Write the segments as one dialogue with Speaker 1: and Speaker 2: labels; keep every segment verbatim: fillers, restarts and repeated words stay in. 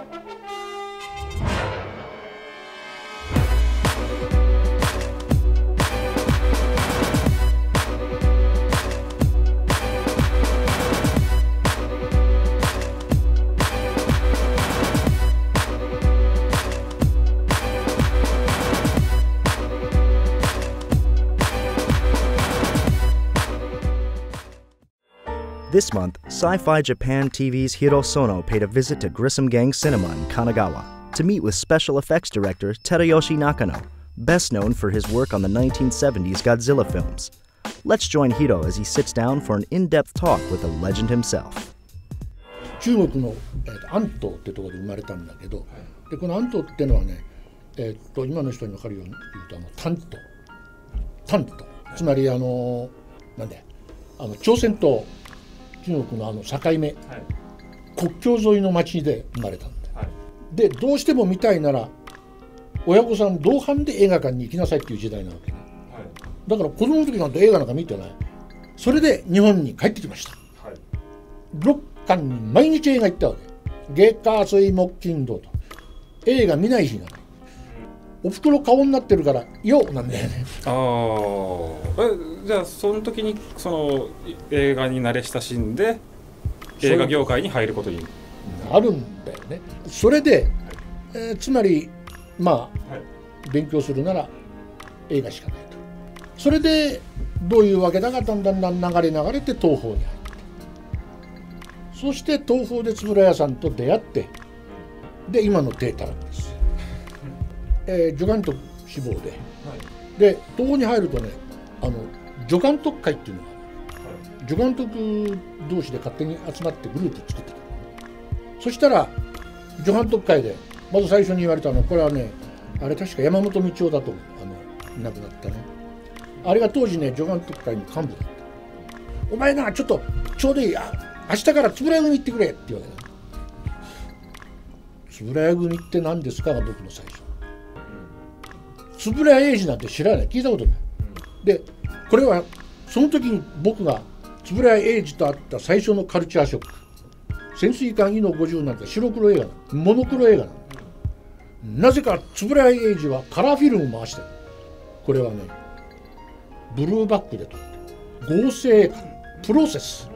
Speaker 1: This month, SciFi Japan T V's Hiro Sono paid a visit to Grissom Gang Cinema in Kanagawa to meet with special effects director Teruyoshi Nakano, best known for his work on the nineteen seventies Godzilla films. Let's join Hiro as he sits down for an in-depth talk with the legend himself.
Speaker 2: 中国の、えー、安東ってところで生まれたんだけど、でこの安東っていうのはね、えー、っと今の人に分かるように言うとあの丹東、丹東、つまりあのなんであの朝鮮と中国のあの境目、はい、国境沿いの町で生まれたんだ、はい、でどうしても見たいなら親御さん同伴で映画館に行きなさいっていう時代なわけね、はい、だから子供の時なんて映画なんか見てない。それで日本に帰ってきました、はい、ろっかんに毎日映画行ったわけ。月火水木金土と映画見ない日がない。おふくろ顔になってるからよなんだよね。
Speaker 3: ああ、じゃあその時にその映画に慣れ親しんで映画業界に入ることに
Speaker 2: なるんだよね。それで、はい、えー、つまりまあ、はい、勉強するなら映画しかないと。それでどういうわけだがだんだんだん流れ流れて東宝に入って、そして東宝で円谷さんと出会って、で今のデータなんです。えー、助監督志望で、はい、で東宝に入るとね、あの助監督会っていうのがある、はい、助監督同士で勝手に集まってグループ作ってた。そしたら助監督会でまず最初に言われたのは、これはね、あれ確か山本道夫だと思う、あの亡くなったね。あれが当時ね助監督会の幹部だった。お前なちょっとちょうどいい、あ明日から円谷組行ってくれって言うわけだ。円谷組って何ですかが僕の最初。円谷英二なんて知らない、聞いたことない、うん、でこれはその時に僕が円谷英二と会った最初のカルチャーショック。潜水艦イノごじゅうなんて白黒映画なの、モノクロ映画なの、うん、なぜか円谷英二はカラーフィルム回してる。これはねブルーバックで撮って合成プロセス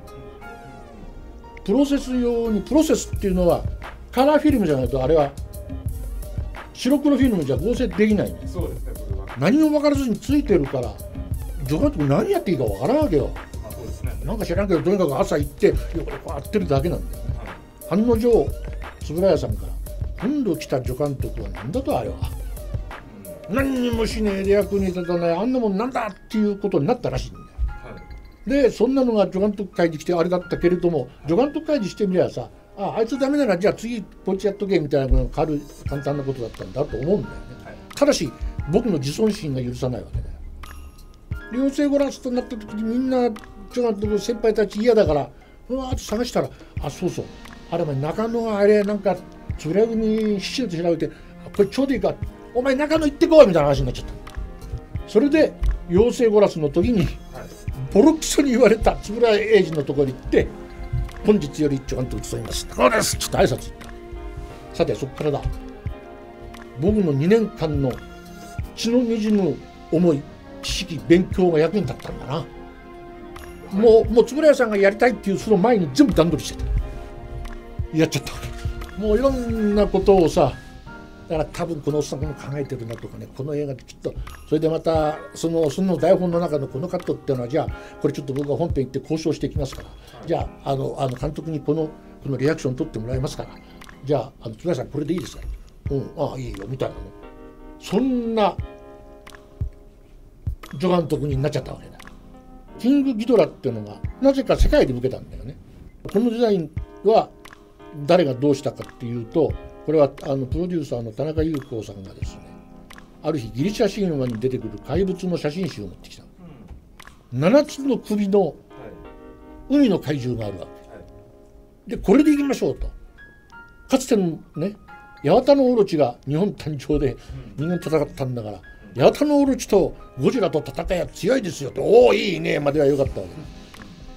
Speaker 2: プロセス用に、プロセスっていうのはカラーフィルムじゃないとあれは白黒フィルムじゃ合成できないんです。そうですね、これは何も分からずについてるから助監督何やっていいか分からんわけよ。あ、そうですね、なんか知らんけどとにかく朝行ってこうやってるだけなんだよね、はい、案の定円谷さんから今度来た助監督は何だとあれは、うん、何にもしねえで役に立たないあんなもんなんだっていうことになったらしいんだよ、はい、でそんなのが助監督会に来てあれだったけれども、助監督会にしてみればさ、ああ、あいつダメならじゃあ次こっちやっとけみたいな軽い簡単なことだったんだと思うんだよね、はい、ただし僕の自尊心が許さないわけだよ。両性ゴラスとなった時にみんなちょっと先輩たち嫌だからうわーっと探したら、あ、そうそう、あれお前中野があれなんか円谷組必死で調べて、これちょうどいいか、お前中野行ってこいみたいな話になっちゃった。それで両性ゴラスの時に、はい、ボロクソに言われた円谷英二のところに行って、本日より助監督務めます。そうです。ちょっと挨拶行った。さてそこからだ。僕のにねんかんの血の滲む思い、知識、勉強が役に立ったんだな。はい、もうもう円谷さんがやりたいっていうその前に全部段取りしてた。やっちゃったわけ。もういろんなことをさ、だから多分このおっさんも考えてるなとかね、この映画できっとそれでまたそのその台本の中のこのカットっていうのは、じゃあこれちょっと僕が本編行って交渉していきますから、はい、じゃああのあの監督にこのこのリアクション取ってもらいますから、じゃああの円谷さんこれでいいですか、うん、ああいいよみたいなの、そんな助監督になっちゃったわけだ。キングギドラっていうのがなぜか世界で受けたんだよね。このデザインは誰がどうしたかっていうと、これはあのプロデューサーの田中裕子さんがですね、ある日ギリシャ神話に出てくる怪物の写真集を持ってきた、うん、ななつの首の海の怪獣があるわけ、はい、でこれでいきましょうと。かつてのね八幡のオロチが日本誕生で人間戦ったんだから、うん、八幡のオロチとゴジラと戦いは強いですよと、おおいいねまでは良かったわけ。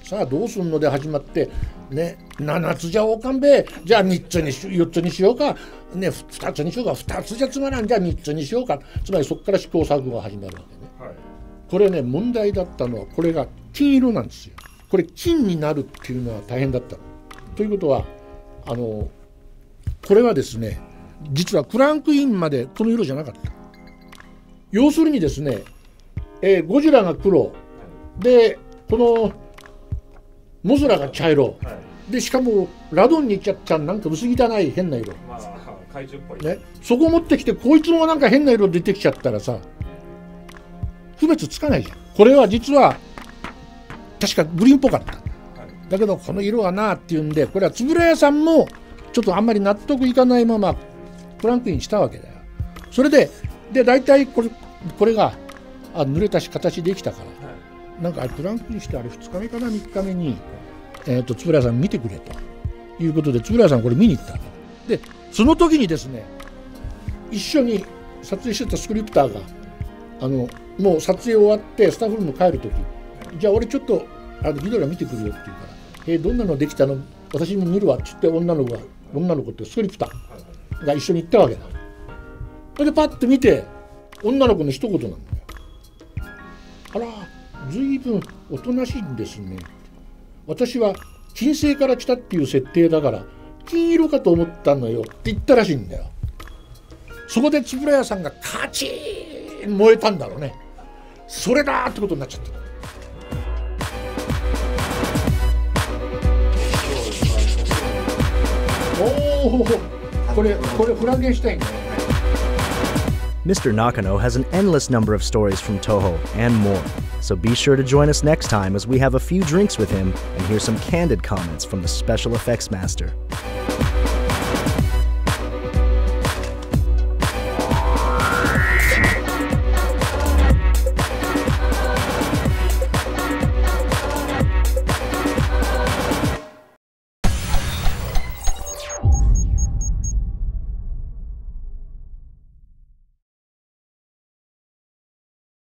Speaker 2: さあどうすんので始まってね、ななつじゃおかんべ、じゃあみっつにしよっつにしようか、ね、ふたつにしようか、ふたつじゃつまらん、じゃあみっつにしようか、つまりそこから試行錯誤が始まるわけね、はい、これね問題だったのはこれが金色なんですよ。これ金になるっていうのは大変だったの。ということはあのこれはですね実はクランクインまでこの色じゃなかった。要するにですね、えー、ゴジラが黒でこのモスラが茶色、はい、でしかもラドンに行っちゃったなんか薄汚い変な色、まあ、怪獣っぽい、ね、そこ持ってきてこいつもなんか変な色出てきちゃったらさ区別つかないじゃん。これは実は確かグリーンっぽかった、はい、だけどこの色はなっていうんでこれは円谷さんもちょっとあんまり納得いかないままクランクインしたわけだよ。それでで大体これこれがあ濡れたし形できたから、はい、なんかクランクインしてあれふつかめかなみっかめに、えー、と円谷さん見てくれということで円谷さんこれ見に行った。でその時にですね一緒に撮影してたスクリプターがあのもう撮影終わってスタッフルーム帰る時じゃあ俺ちょっとあのビデオ見てくるよって言うから「えー、どんなのできたの私も見るわ」って言って女の子が女の子ってスクリプターが一緒に行ったわけだ。それでパッと見て女の子の一言なんだよ。あら随分おとなしいんですね。私は金星から来たっていう設定だから金色かと思ったのよって言ったらしいんだよ。そこで円谷さんがカチーン燃えたんだろうね。それだーってことになっちゃった。おおこれこれフランケンシュタインね。
Speaker 1: Mister Nakano has an endless number of stories from Toho and more, so be sure to join us next time as we have a few drinks with him and hear some candid comments from the special effects master.